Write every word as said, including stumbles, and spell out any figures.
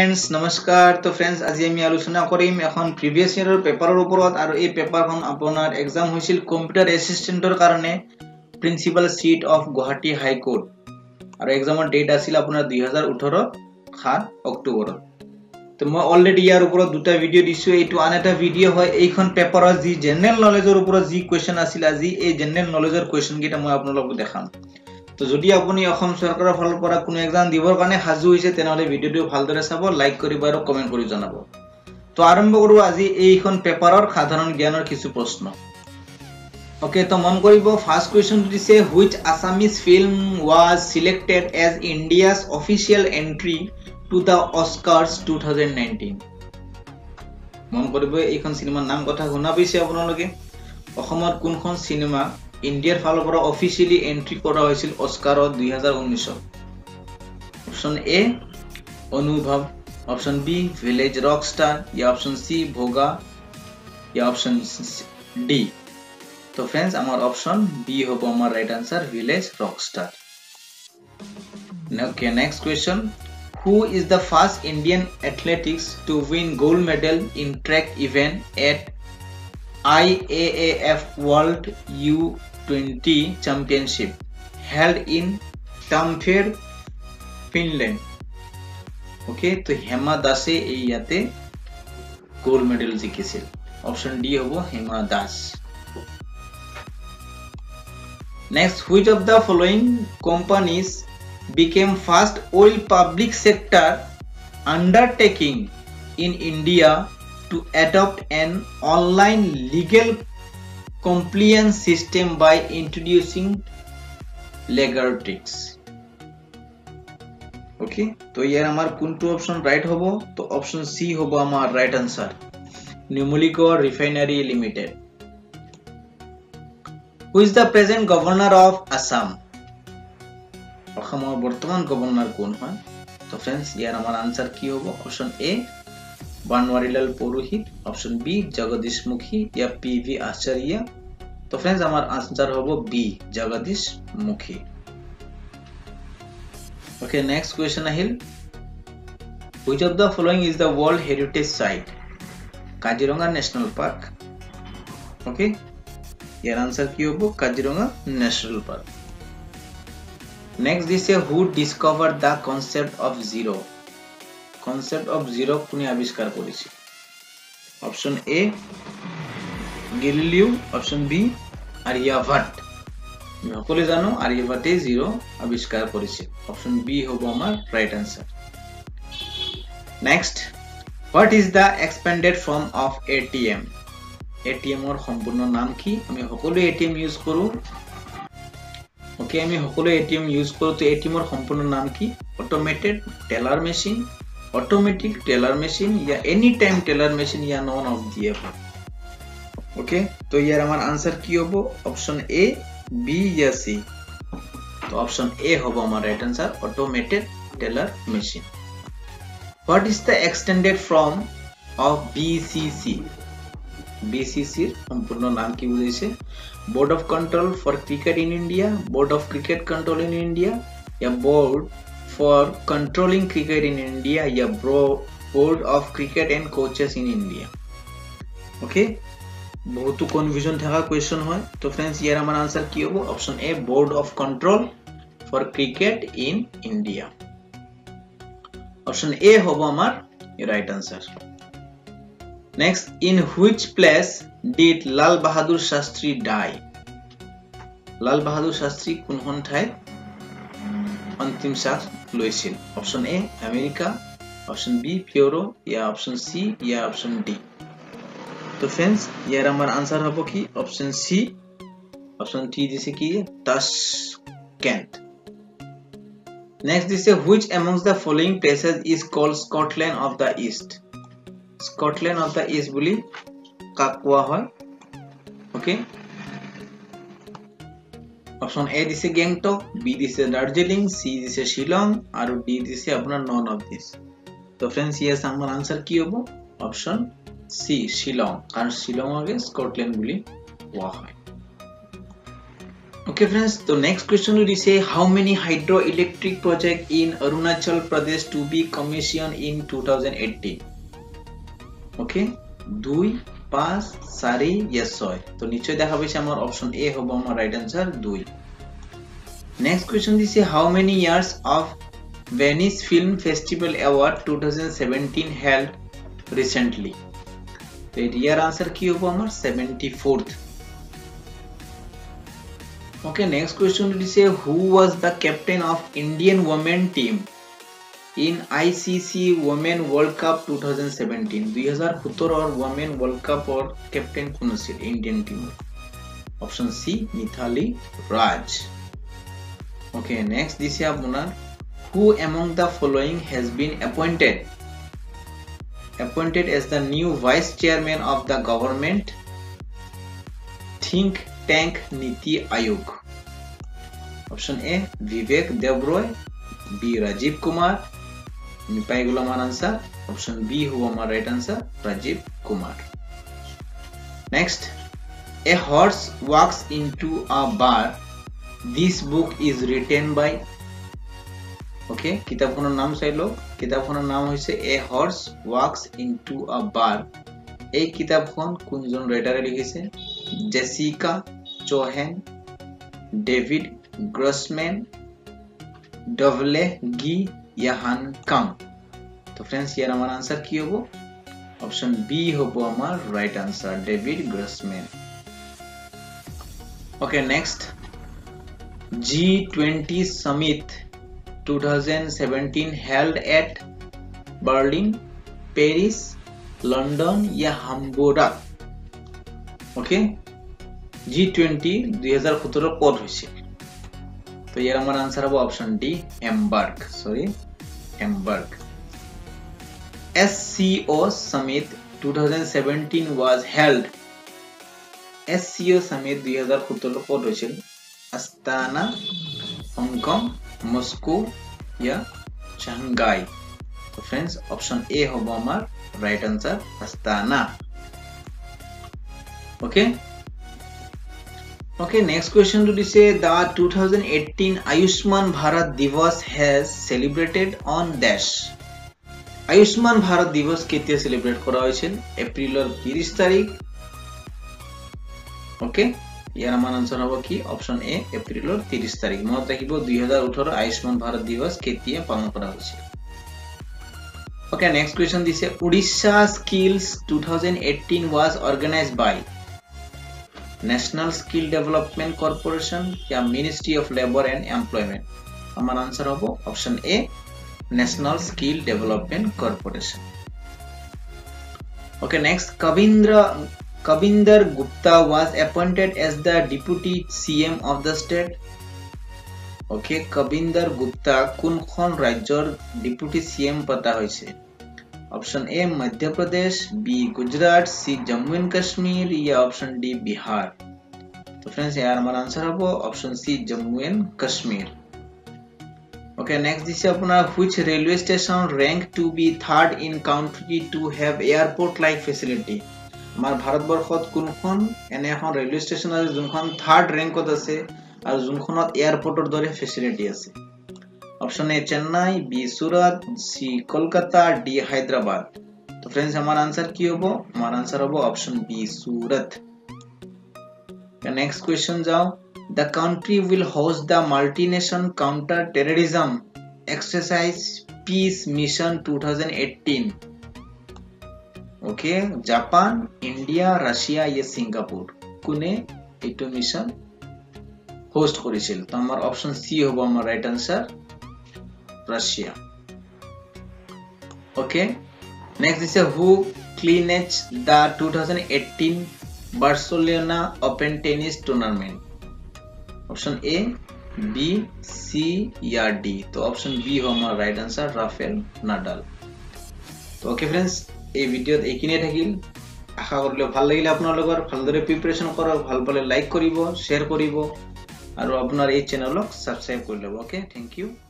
Friends नमस्कार तो friends আজি আমি আলোচনা কৰিম এখন প্ৰিভিয়াস ইয়াৰৰ পেপাৰৰ ওপৰত আৰু এই পেপাৰখন আপোনাৰ एग्जाम হৈছিল কম্পিউটাৰ এসিস্ট্যান্টৰ কাৰণে principal seat of Guwahati high court আৰু এক্সামৰ ডেট আছিল আপোনাৰ দুই হাজাৰ ওঠৰ সাত অক্টোবৰ তো মই অলৰেডি ইয়াৰ ওপৰত দুটা ভিডিও দিছো এইটো আন এটা ভিডিও হয় এইখন পেপাৰৰ যি জেনাৰেল নলেজৰ ওপৰত যি কোৱেশ্চন আছিল আজি এই জেনাৰেল নলেজৰ কোৱেশ্চন কিটা মই আপোনালোকক দেখাম তো যদি আপুনি অসম সরকাৰৰ ফালৰ পৰা কোনো এক্সাম দিবৰ কাৰণে হাজু হৈছে তেনেহলে ভিডিওটো ভালদৰে চাব লাইক কৰিব আৰু কমেন্ট কৰি জনাব তো আৰম্ভ কৰো আজি এইখন পেপাৰৰ সাধাৰণ জ্ঞানৰ কিছু প্ৰশ্ন ওকে তো মন কৰিব ফাৰ্স্ট কোৱেশ্চন দিছে which Assamese film was selected as India's official entry to the Oscars twenty nineteen মন কৰিব এইখন সিনেমাৰ নাম কথা শুনা পাইছে আপোনালোকে অসমৰ কোনখন সিনেমা India's ফালৰ পৰা অফিচিয়ালি এন্ট্ৰি কৰা হৈছিল অস্কাৰ দুই হাজাৰ ঊনৈশ option A Anubhav option B Village Rockstar या অপচন সি ভোগা या অপচন ডি তো फ्रेंड्स আমাৰ অপচন বি হ'ব আমাৰ right answer Village Rockstar okay next question who is the first Indian athletics to win gold medal in track event at I A A F World U twenty Championship held in Tampere, Finland. Okay, तो हेमा दासे এই ইয়াতে gold medal জিকিছিল option D হ'ব Hema Das Next, which of the following companies became first oil public sector undertaking in India to adopt an online legal compliance system by introducing Directorate okay तो यार हमार कोनটো option right होबो तो option C होबो हमार right answer Numalico Refinery Limited Who is the present governor of Assam অসমৰ বৰ্তমান governor কোন হয় তো फ्रेंड्स ইয়াৰ আমাৰ आंसर কি হ'ব option A Banwarilal Purohit option B Jagdish Mukhi या पीवी आचार्य तो फ्रेंड्स हमार आंसर होबो B Jagdish Mukhi okay next question আহিল which of the following is the world heritage site Kaziranga National Park okay ইয়াৰ आंसर কি হ'ব Kaziranga National Park next is who discovered the concept of zero concept of zero কোনে আবিষ্কাৰ কৰিছিল option A Galileo option B Aryabhata সকলে জানো আৰ্যভট্টে zero আবিষ্কাৰ কৰিছিল অপচন বি হ'ব আমাৰ right answer next what is the expanded form of A T M A T M ৰ সম্পূৰ্ণ নাম কি আমি সকলো A T M ইউজ কৰো ওকে আমি সকলো A T M ইউজ কৰো তো A T M ৰ সম্পূৰ্ণ নাম কি automated teller machine automatic teller machine या any time teller machine या none of the above okay तो यार हमारा आंसर की होबो ऑप्शन ए बी या सी तो ऑप्शन ए होबो हमारा right answer automated teller machine what is the extended form of B C C B C C সম্পূর্ণ নাম কি বুঝাইছে board of control for cricket in India board of cricket control in India या board for controlling cricket in India या board of cricket and coaches in India okay बहुत confusion থাকা question হয় তো फ्रेंड्स ইয়াৰ আমাৰ आंसर কি হ'ব option A board of control for cricket in India option A হ'ব আমাৰ right answer next in which place did Lal Bahadur Shastri die Lal Bahadur Shastri কোনখন ঠাইত अंतिम श्वास লইছিল option A America option B পিউরো या অপশন সি या অপশন ডি তো फ्रेंड्स ইয়ার আমার आंसर হবে কি অপশন সি অপশন টি দিছে কি তাশকেন্ট নেক্সট দিছে which amongst the following places is called Scotland of the East Scotland of the East বুলি কাক কোৱা হয় ওকে ऑप्शन ए दिसे गैंगटॉक बी दिसे दार्जिलिंग सी दिसे शिलोंग और डी दिसे अपना नॉन ऑफ दिस तो फ्रेंड्स ये हमारा आंसर की होबो ऑप्शन सी शिलोंग कारण शिलोंग आगे स्कॉटलैंड বুলি কোৱা হয় Okay friends, the next question will say how many hydroelectric projects in Arunachal Pradesh to be commissioned in two thousand eighteen? Okay, দুই পাঁচ চারি yes ছয় তো নিশ্চয় দেখা পাইছে আমার অপশন এ হবে আমার রাইট আনসার দুই নেক্সট কোশ্চেন দিছে how many years of Venice Film Festival Award twenty seventeen held recently? তো এর ইয়ার আনসার কি হবে আমার seventy-fourth. Okay, next question will say who was the captain of Indian women team in I C C Women World Cup twenty seventeen? twenty seventeen or Women World Cup or captain কোন ছিল Indian team? Option C Mithali Raj. Okay, next this is আপনার who among the following has been appointed appointed as the new vice chairman of the government think tank Niti Ayog? Option A Vivek Devroy, B Rajiv Kumar, নিপাইগুলো আমার answer option B হবে আমার right answer Rajiv Kumar next a horse walks into a bar this book is written by okay কিতাবখনৰ নাম চাইলো কিতাবখনৰ নাম হৈছে এ horse walks into a বার এই কিতাবখন কোনজন ৰাইটাৰে লিখিছে জেসিকা চোহেন ডেভিড গ্ৰছমেন ডভলে গি ইয়াহান কাম তো फ्रेंड्स ইয়ার আমার आंसर কি হবে অপশন বি হবে আমার right answer David Grossman okay next G twenty summit twenty seventeen held at Berlin Paris London या Hamburg ওকে জি twenty twenty seventeen কোড হইছে তো ইয়ার আমার आंसर হবে option D Hamburg sorry Hamburg. S C O Summit twenty seventeen was held. S C O Summit twenty seventeen কোড হয়েছিল আস্তানা হংকং মস্কো या শাংহাই তো फ्रेंड्स অপশন এ হবে আমার right answer Astana okay Okay, next question to say the twenty eighteen Ayushman Bharat Divas has celebrated on dash. Ayushman Bharat Divas কেতিয়া celebrate করা হয়েছিল এপ্রিলের thirty তারিখ okay ইয়ার আমার आंसर হবে কি অপশন এ এপ্রিলের thirty তারিখ মনে রাখিব twenty eighteen আয়ুষ্মান ভারত দিবস কেতিয়া পালন করা হয়েছিল ওকে নেক্সট কোশ্চেন দিছে Odisha skills twenty eighteen was organized by National Skill Development Corporation या Ministry of Labor and Employment আমার आंसर হবে option A National Skill Development Corporation okay next Kavindra Kavinder Gupta was appointed as the deputy C M of the state okay Kavinder Gupta কোনখন ৰাজ্যৰ deputy C M পতা হৈছে option A Madhya Pradesh B Gujarat C Jammu and Kashmir या option D Bihar तो friends यार हमारा answer है option C Jammu and Kashmir okay next this अपना which railway station rank to be third in country to have airport like facility हमार भारतवर्षत कोनখন এনে এখন ৰেলৱে ষ্টেচন আছে যোনখন থাৰ্ড ৰেংকত আছে আৰু যোনখনত এয়াৰপোৰ্টৰ দৰে ফেসিলিটি আছে option A Chennai B Surat C Kolkata D Hyderabad तो फ्रेंड्स हमारा आंसर की होबो हमारा आंसर होबो ऑप्शन बी सूरत का नेक्स्ट क्वेश्चन जाओ the country will host the multinational counter terrorism exercise peace mission twenty eighteen okay Japan India Russia या सिंगापुर কোনে এটো মিশন হোস্ট করেছিল তো আমার অপশন সি হবে আমার right answer Russia. Okay. Next is a who clinches the twenty eighteen Barcelona Open Tennis Tournament. Option A, B, C या D. तो option B हो हमारा right answer Rafael Nadal. तो okay friends, এই ভিডিওত এইখিনিয়ে থাকিল আশা কৰিলে ভাল লাগিলে আপোনালোকৰ ভালদৰে প্ৰিপাৰেচন কৰক ভাল পালে লাইক কৰিব শেয়াৰ কৰিব আৰু আপোনাৰ এই চেনেলক সাবস্ক্ৰাইব কৰি ল'ব okay thank you